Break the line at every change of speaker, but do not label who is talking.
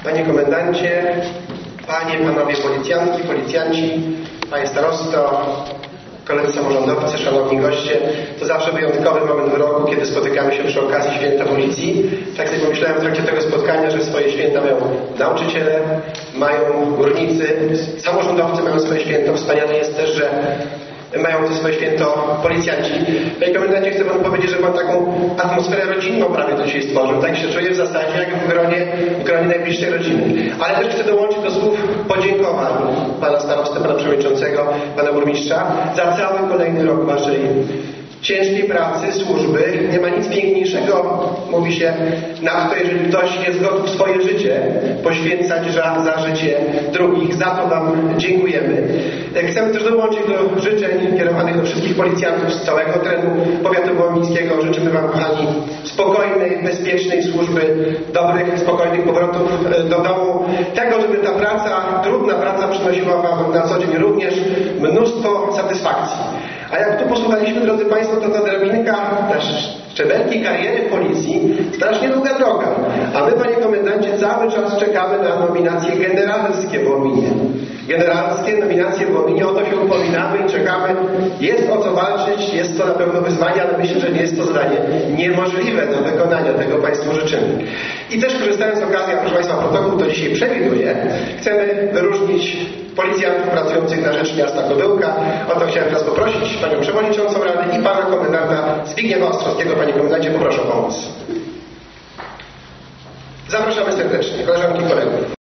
Panie Komendancie, Panie, Panowie Policjantki, Policjanci, Panie Starosto, koledzy samorządowcy, Szanowni goście, to zawsze wyjątkowy moment w roku, kiedy spotykamy się przy okazji Święta Policji. Tak sobie pomyślałem w trakcie tego spotkania, że swoje święta mają nauczyciele, mają górnicy, samorządowcy mają swoje święto. Wspaniale jest też, że mają to swoje święto policjanci. Panie Komendancie, chcę Panu powiedzieć, że Pan taką atmosferę rodzinną prawie to dzisiaj stworzył. Tak się czuję w zasadzie jak w gronie najbliższej rodziny. Ale też chcę dołączyć do słów podziękowań Pana Starosty, Pana Przewodniczącego, Pana Burmistrza za cały kolejny rok Waszej ciężkiej pracy, służby. Nie ma nic piękniejszego, mówi się, na to, jeżeli ktoś jest gotów swoje życie poświęcać za życie drugich. Za to Wam dziękujemy. Chcemy też dołączyć do życzeń kierowanych do wszystkich policjantów z całego terenu powiatu wołomińskiego. Życzymy Wam, kochani, spokojnej, bezpiecznej służby, dobrych, spokojnych powrotów do domu. Tego, żeby ta praca, trudna praca przynosiła Wam na co dzień również mnóstwo satysfakcji. A jak tu posłuchaliśmy, drodzy Państwo, to ta drabinka, ta szczebelki kariery w policji, strasznie długa droga. A my, Panie Komendancie, cały czas czekamy na nominacje generalskie w Wołominie. Generalskie nominacje w Wołominie, o to się upominamy i czekamy. Jest o co walczyć, jest to na pewno wyzwanie, ale myślę, że nie jest to zadanie niemożliwe do wykonania. Tego Państwu życzymy. I też korzystając z okazji, a proszę Państwa, protokół to dzisiaj przewiduje, chcemy wyróżnić policjantów pracujących na rzecz miasta Kobyłka. O to chciałem teraz poprosić Panią Przewodniczącą Rady i Pana Komendanta Zbigniewa Ostrowskiego. Panie Komendancie, poproszę o pomoc. Zapraszamy serdecznie, koleżanki i kolegów.